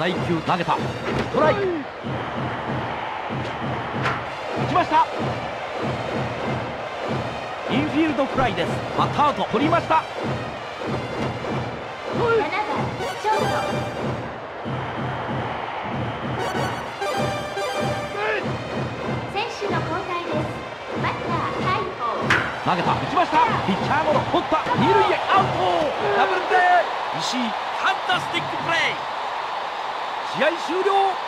配球投げた。ストライク。打ちました。インフィールドフライです。バッターアウト取りました。 7番ショート。選手の交代です。バッター大砲。 投げた。打ちました。ピッチャーゴロ取った。二塁へアウト。ダブルプレー。石井ファンタスティックプレー。試合終了。